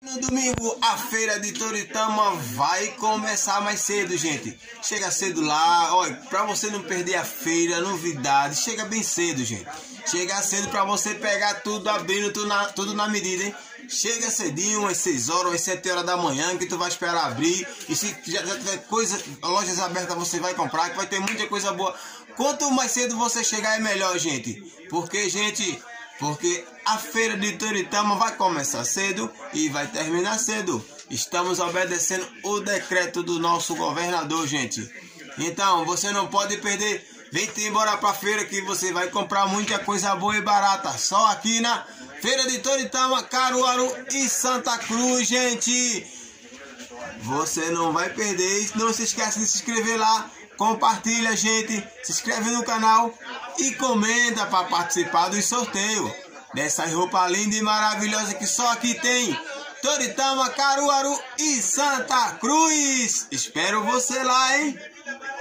No domingo, a feira de Toritama vai começar mais cedo, gente. Chega cedo lá, olha, pra você não perder a feira, novidades, chega bem cedo, gente. Chega cedo pra você pegar tudo, abrindo tudo na medida, hein. Chega cedinho, umas 6 horas, umas 7 horas da manhã, que tu vai esperar abrir. E se já tiver lojas abertas, você vai comprar, que vai ter muita coisa boa. Quanto mais cedo você chegar é melhor, gente. Porque a feira de Toritama vai começar cedo e vai terminar cedo. Estamos obedecendo o decreto do nosso governador, gente. Então, você não pode perder. Vem-te embora pra feira que você vai comprar muita coisa boa e barata. Só aqui na Feira de Toritama, Caruaru e Santa Cruz, gente. Você não vai perder. Não se esqueça de se inscrever lá. Compartilha, gente. Se inscreve no canal e comenta para participar do sorteio dessas roupas lindas e maravilhosas que só aqui tem. Toritama, Caruaru e Santa Cruz. Espero você lá, hein?